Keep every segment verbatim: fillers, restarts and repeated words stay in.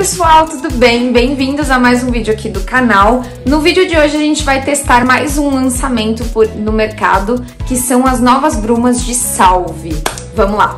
pessoal, tudo bem? Bem-vindos a mais um vídeo aqui do canal. No vídeo de hoje a gente vai testar mais um lançamento por, no mercado, que são as novas brumas de Salve. Vamos lá!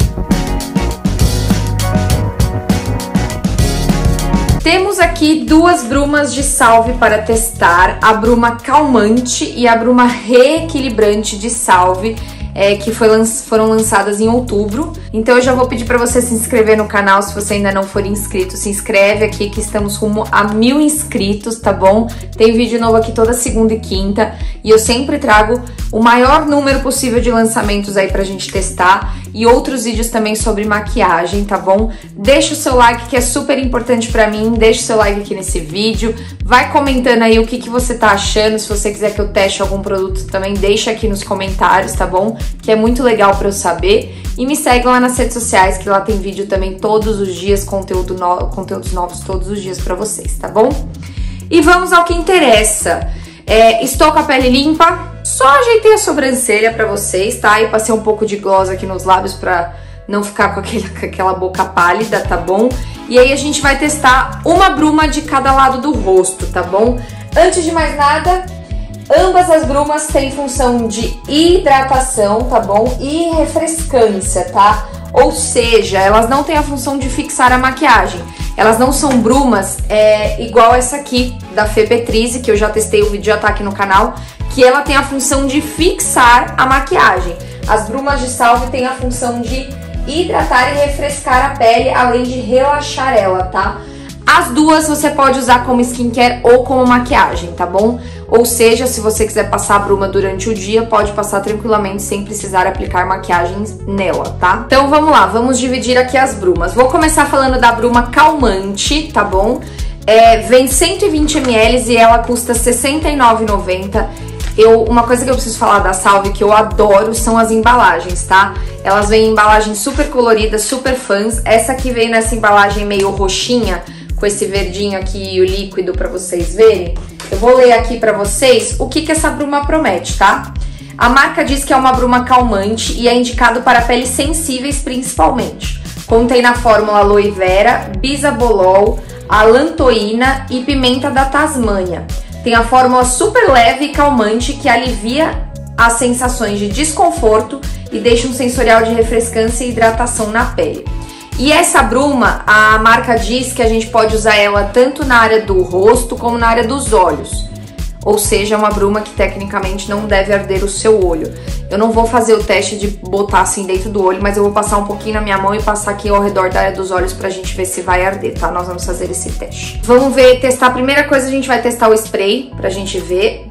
Temos aqui duas brumas de Salve para testar, a bruma calmante e a bruma reequilibrante de Salve, é, que foi, foram lançadas em outubro. Então eu já vou pedir para você se inscrever no canal, se você ainda não for inscrito, se inscreve aqui que estamos rumo a mil inscritos, tá bom? Tem vídeo novo aqui toda segunda e quinta e eu sempre trago o maior número possível de lançamentos aí pra gente testar e outros vídeos também sobre maquiagem, tá bom? Deixa o seu like que é super importante pra mim, deixa o seu like aqui nesse vídeo, vai comentando aí o que, que você tá achando, se você quiser que eu teste algum produto também, deixa aqui nos comentários, tá bom? Que é muito legal pra eu saber. E me segue lá nas redes sociais, que lá tem vídeo também todos os dias, conteúdo no... conteúdos novos todos os dias pra vocês, tá bom? E vamos ao que interessa. É, estou com a pele limpa, só ajeitei a sobrancelha pra vocês, tá? E passei um pouco de gloss aqui nos lábios pra não ficar com, aquele, com aquela boca pálida, tá bom? E aí a gente vai testar uma bruma de cada lado do rosto, tá bom? Antes de mais nada, ambas as brumas têm função de hidratação, tá bom? E refrescância, tá? Ou seja, elas não têm a função de fixar a maquiagem. Elas não são brumas é, igual essa aqui, da Febetrize, que eu já testei, o vídeo já tá aqui no canal, que ela tem a função de fixar a maquiagem. As brumas de Salve têm a função de hidratar e refrescar a pele, além de relaxar ela, tá? As duas você pode usar como skincare ou como maquiagem, tá bom? Ou seja, se você quiser passar a bruma durante o dia, pode passar tranquilamente sem precisar aplicar maquiagens nela, tá? Então vamos lá, vamos dividir aqui as brumas. Vou começar falando da bruma calmante, tá bom? É, vem cento e vinte mililitros e ela custa sessenta e nove reais e noventa centavos. Eu, uma coisa que eu preciso falar da Salve que eu adoro são as embalagens, tá? Elas vêm em embalagens super coloridas, super fãs. Essa aqui veio nessa embalagem meio roxinha, com esse verdinho aqui, o líquido, pra vocês verem. Eu vou ler aqui pra vocês o que que essa bruma promete, tá? A marca diz que é uma bruma calmante e é indicado para peles sensíveis principalmente. Contém na fórmula aloe vera, bisabolol, alantoína e pimenta da Tasmânia. Tem a fórmula super leve e calmante que alivia as sensações de desconforto e deixa um sensorial de refrescância e hidratação na pele. E essa bruma, a marca diz que a gente pode usar ela tanto na área do rosto como na área dos olhos. Ou seja, é uma bruma que tecnicamente não deve arder o seu olho. Eu não vou fazer o teste de botar assim dentro do olho, mas eu vou passar um pouquinho na minha mão e passar aqui ao redor da área dos olhos pra gente ver se vai arder, tá? Nós vamos fazer esse teste. Vamos ver, testar. A primeira coisa a gente vai testar o spray pra gente ver.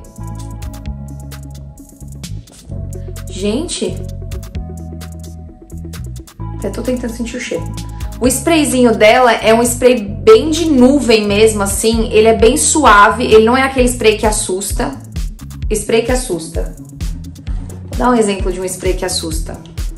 Gente... até tô tentando sentir o cheiro. O sprayzinho dela é um spray bem de nuvem mesmo, assim. Ele é bem suave, ele não é aquele spray que assusta. Spray que assusta. Vou dar um exemplo de um spray que assusta.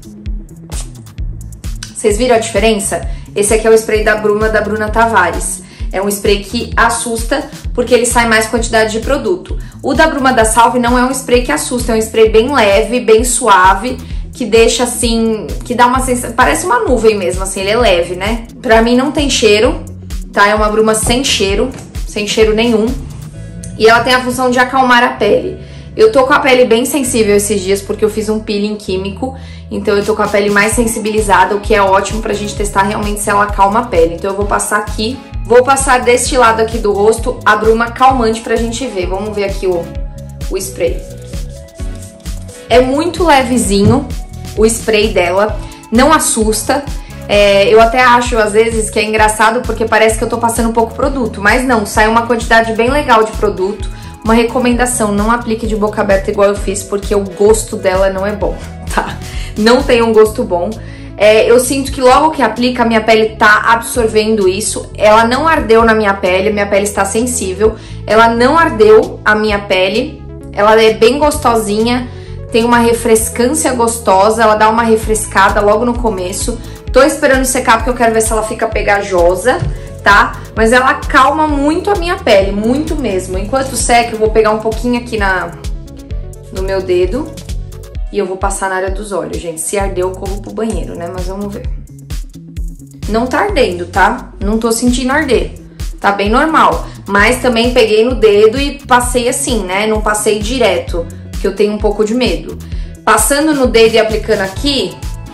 Vocês viram a diferença? Esse aqui é o spray da Bruma, da Bruna Tavares. É um spray que assusta porque ele sai mais quantidade de produto. O da Bruma da Salve não é um spray que assusta, é um spray bem leve, bem suave, que deixa assim, que dá uma sensação, parece uma nuvem mesmo, assim, ele é leve, né? Pra mim não tem cheiro, tá? É uma bruma sem cheiro, sem cheiro nenhum. E ela tem a função de acalmar a pele. Eu tô com a pele bem sensível esses dias porque eu fiz um peeling químico, então eu tô com a pele mais sensibilizada, o que é ótimo pra gente testar realmente se ela acalma a pele. Então eu vou passar aqui, vou passar deste lado aqui do rosto a bruma calmante pra gente ver. Vamos ver aqui o, o spray. É muito levezinho o spray dela, não assusta. É, eu até acho às vezes que é engraçado porque parece que eu tô passando pouco produto, mas não, sai uma quantidade bem legal de produto. Uma recomendação, não aplique de boca aberta igual eu fiz, porque o gosto dela não é bom, tá? Não tem um gosto bom. É, eu sinto que logo que aplica, a minha pele tá absorvendo isso. Ela não ardeu na minha pele, minha pele está sensível. Ela não ardeu a minha pele, ela é bem gostosinha. Tem uma refrescância gostosa, ela dá uma refrescada logo no começo. Tô esperando secar porque eu quero ver se ela fica pegajosa, tá? Mas ela acalma muito a minha pele, muito mesmo. Enquanto seca, eu vou pegar um pouquinho aqui na, no meu dedo e eu vou passar na área dos olhos, gente. Se arder, eu corro pro banheiro, né? Mas vamos ver. não tá ardendo, tá? Não tô sentindo arder. Tá bem normal. Mas também peguei no dedo e passei assim, né? Não passei direto, porque eu tenho um pouco de medo. Passando no dedo e aplicando aqui,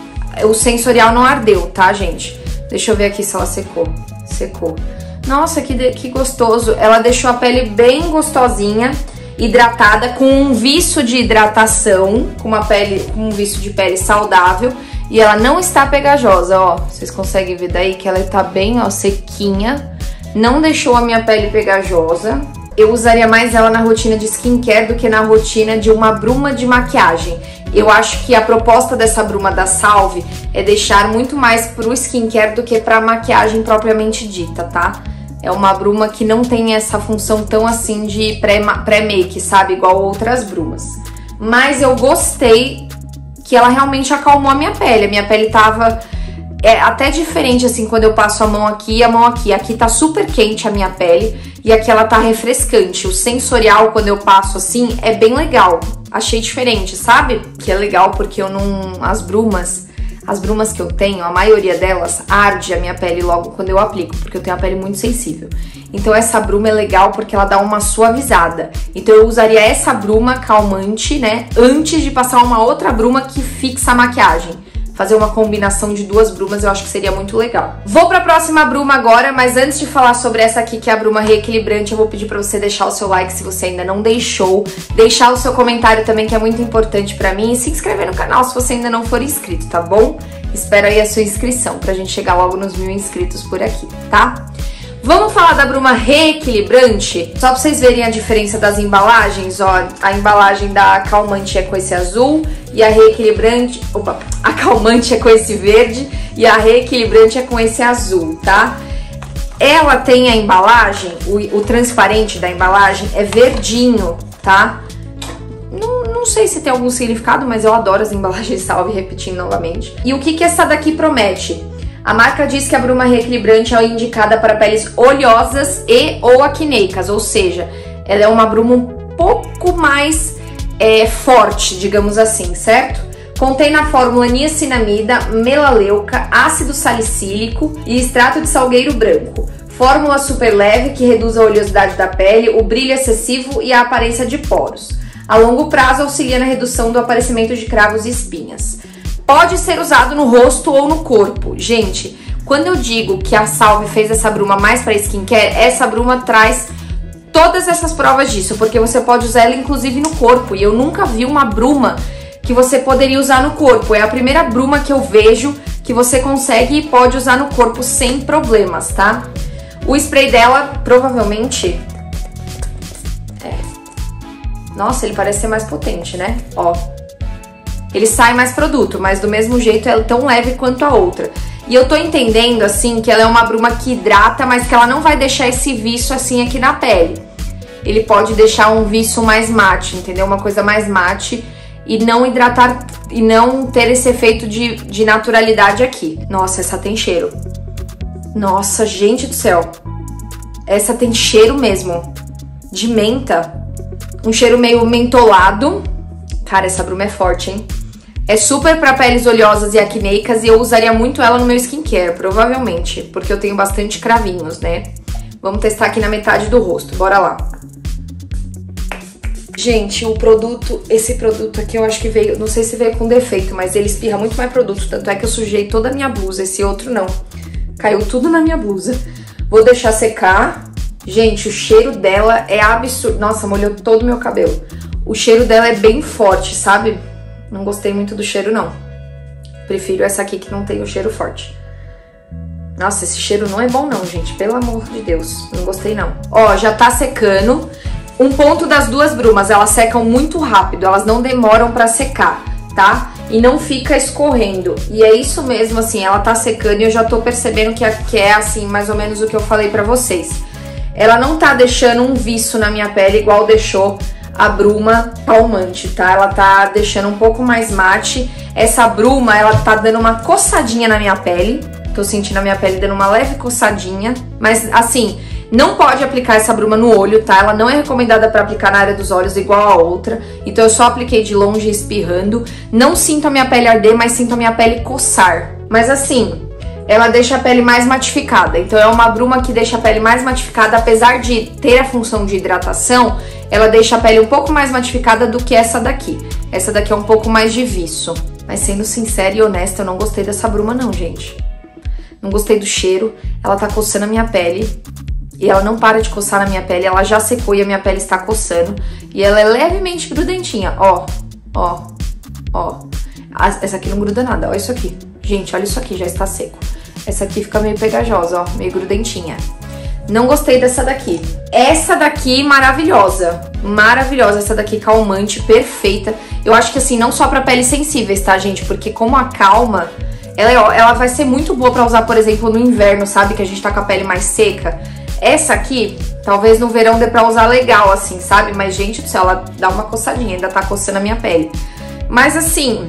o sensorial não ardeu, tá, gente? Deixa eu ver aqui se ela secou. Secou. Nossa, que, de, que gostoso. Ela deixou a pele bem gostosinha, hidratada, com um viço de hidratação, com uma pele, com um viço de pele saudável. E ela não está pegajosa, ó. Vocês conseguem ver daí que ela tá bem, ó, sequinha. Não deixou a minha pele pegajosa. Eu usaria mais ela na rotina de skincare do que na rotina de uma bruma de maquiagem. Eu acho que a proposta dessa bruma da Salve é deixar muito mais pro skincare do que pra maquiagem propriamente dita, tá? É uma bruma que não tem essa função tão assim de pré-make, sabe? Igual outras brumas. Mas eu gostei que ela realmente acalmou a minha pele. A minha pele tava é, até diferente, assim, quando eu passo a mão aqui e a mão aqui. Aqui tá super quente a minha pele e aqui ela tá refrescante. O sensorial, quando eu passo assim, é bem legal. Achei diferente, sabe? Que é legal porque eu não... As brumas... As brumas que eu tenho, a maioria delas arde a minha pele logo quando eu aplico, porque eu tenho a pele muito sensível. Então essa bruma é legal porque ela dá uma suavizada. Então eu usaria essa bruma calmante, né, antes de passar uma outra bruma que fixa a maquiagem. Fazer uma combinação de duas brumas eu acho que seria muito legal. Vou pra próxima bruma agora, mas antes de falar sobre essa aqui, que é a bruma reequilibrante, eu vou pedir pra você deixar o seu like se você ainda não deixou, deixar o seu comentário também, que é muito importante pra mim, e se inscrever no canal se você ainda não for inscrito, tá bom? Espero aí a sua inscrição, pra gente chegar logo nos mil inscritos por aqui, tá? Vamos falar da bruma reequilibrante? Só pra vocês verem a diferença das embalagens, ó, a embalagem da calmante é com esse azul e a reequilibrante, opa, a calmante é com esse verde e a reequilibrante é com esse azul, tá? Ela tem a embalagem, o, o transparente da embalagem é verdinho, tá? Não, não sei se tem algum significado, mas eu adoro as embalagens Salve, repetindo novamente. E o que que essa daqui promete? A marca diz que a bruma reequilibrante é indicada para peles oleosas e ou acneicas, ou seja, ela é uma bruma um pouco mais é, forte, digamos assim, certo? Contém na fórmula niacinamida, melaleuca, ácido salicílico e extrato de salgueiro branco. Fórmula super leve que reduz a oleosidade da pele, o brilho excessivo e a aparência de poros. A longo prazo auxilia na redução do aparecimento de cravos e espinhas. Pode ser usado no rosto ou no corpo. Gente, quando eu digo que a Salve fez essa bruma mais para skincare, essa bruma traz todas essas provas disso, porque você pode usar ela inclusive no corpo. E eu nunca vi uma bruma que você poderia usar no corpo. É a primeira bruma que eu vejo que você consegue e pode usar no corpo sem problemas, tá? O spray dela, provavelmente... É. Nossa, ele parece ser mais potente, né? Ó. Ele sai mais produto, mas do mesmo jeito é tão leve quanto a outra. E eu tô entendendo, assim, que ela é uma bruma que hidrata, mas que ela não vai deixar esse viço, assim, aqui na pele. Ele pode deixar um viço mais mate, entendeu? Uma coisa mais mate e não hidratar, e não ter esse efeito de, de naturalidade aqui. Nossa, essa tem cheiro. Nossa, gente do céu. Essa tem cheiro mesmo. De menta. Um cheiro meio mentolado. Cara, essa bruma é forte, hein? É super pra peles oleosas e acneicas e eu usaria muito ela no meu skincare, provavelmente, porque eu tenho bastante cravinhos, né? Vamos testar aqui na metade do rosto, bora lá. Gente, o produto, esse produto aqui eu acho que veio, não sei se veio com defeito, mas ele espirra muito mais produto, tanto é que eu sujei toda a minha blusa, esse outro não. Caiu tudo na minha blusa. Vou deixar secar. Gente, o cheiro dela é absurdo. Nossa, molhou todo o meu cabelo. O cheiro dela é bem forte, sabe? Não gostei muito do cheiro, não. Prefiro essa aqui que não tem o cheiro forte. Nossa, esse cheiro não é bom não, gente. Pelo amor de Deus. Não gostei, não. Ó, já tá secando. Um ponto das duas brumas, elas secam muito rápido. Elas não demoram pra secar, tá? E não fica escorrendo. E é isso mesmo, assim, ela tá secando e eu já tô percebendo que é, que é assim, mais ou menos o que eu falei pra vocês. Ela não tá deixando um viço na minha pele igual deixou a bruma calmante, tá? Ela tá deixando um pouco mais mate. Essa bruma, ela tá dando uma coçadinha na minha pele. Tô sentindo a minha pele dando uma leve coçadinha. Mas, assim, não pode aplicar essa bruma no olho, tá? Ela não é recomendada pra aplicar na área dos olhos igual a outra. Então eu só apliquei de longe espirrando. Não sinto a minha pele arder, mas sinto a minha pele coçar. Mas, assim, ela deixa a pele mais matificada. Então é uma bruma que deixa a pele mais matificada, apesar de ter a função de hidratação, ela deixa a pele um pouco mais matificada do que essa daqui. Essa daqui é um pouco mais de viço. Mas sendo sincera e honesta, eu não gostei dessa bruma não, gente. Não gostei do cheiro, ela tá coçando a minha pele. E ela não para de coçar na minha pele, ela já secou e a minha pele está coçando. E ela é levemente grudentinha, ó, ó, ó. Essa aqui não gruda nada, ó isso aqui. Gente, olha isso aqui, já está seco. Essa aqui fica meio pegajosa, ó, meio grudentinha. Não gostei dessa daqui. Essa daqui, maravilhosa. Maravilhosa, essa daqui calmante, perfeita. Eu acho que assim, não só para peles sensíveis, tá, gente? Porque como acalma, ela, ela vai ser muito boa para usar, por exemplo, no inverno, sabe? Que a gente tá com a pele mais seca. Essa aqui, talvez no verão dê pra usar legal, assim, sabe? Mas, gente do céu, ela dá uma coçadinha, ainda tá coçando a minha pele. Mas, assim,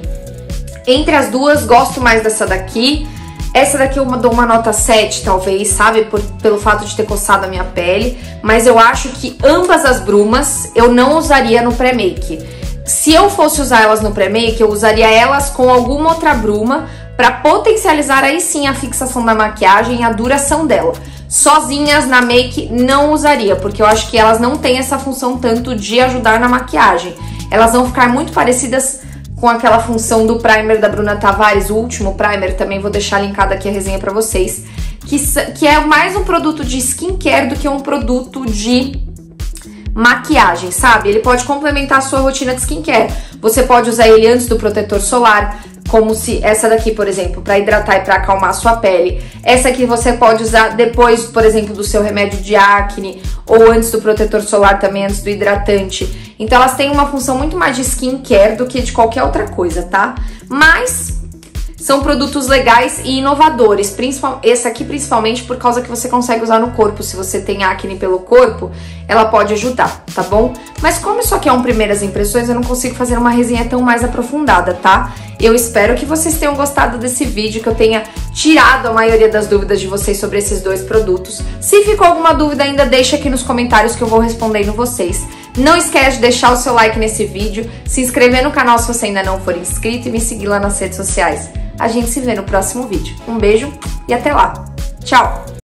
entre as duas, gosto mais dessa daqui. Essa daqui eu dou uma nota sete, talvez, sabe? Por, pelo fato de ter coçado a minha pele. Mas eu acho que ambas as brumas eu não usaria no pré-make. Se eu fosse usar elas no pré-make, eu usaria elas com alguma outra bruma pra potencializar aí sim a fixação da maquiagem e a duração dela. Sozinhas na make não usaria, porque eu acho que elas não têm essa função tanto de ajudar na maquiagem. Elas vão ficar muito parecidas com aquela função do primer da Bruna Tavares, o último primer, também vou deixar linkado aqui a resenha pra vocês, que, que é mais um produto de skincare do que um produto de maquiagem, sabe? Ele pode complementar a sua rotina de skincare. Você pode usar ele antes do protetor solar, como se essa daqui, por exemplo, para hidratar e para acalmar a sua pele. Essa aqui você pode usar depois, por exemplo, do seu remédio de acne, ou antes do protetor solar também, antes do hidratante. Então elas têm uma função muito mais de skincare do que de qualquer outra coisa, tá? Mas são produtos legais e inovadores, principal, esse aqui principalmente por causa que você consegue usar no corpo. Se você tem acne pelo corpo, ela pode ajudar, tá bom? Mas como isso aqui é um primeiras impressões, eu não consigo fazer uma resenha tão mais aprofundada, tá? Eu espero que vocês tenham gostado desse vídeo, que eu tenha tirado a maioria das dúvidas de vocês sobre esses dois produtos. Se ficou alguma dúvida ainda, deixa aqui nos comentários que eu vou respondendo vocês. Não esquece de deixar o seu like nesse vídeo, se inscrever no canal se você ainda não for inscrito e me seguir lá nas redes sociais. A gente se vê no próximo vídeo. Um beijo e até lá. Tchau!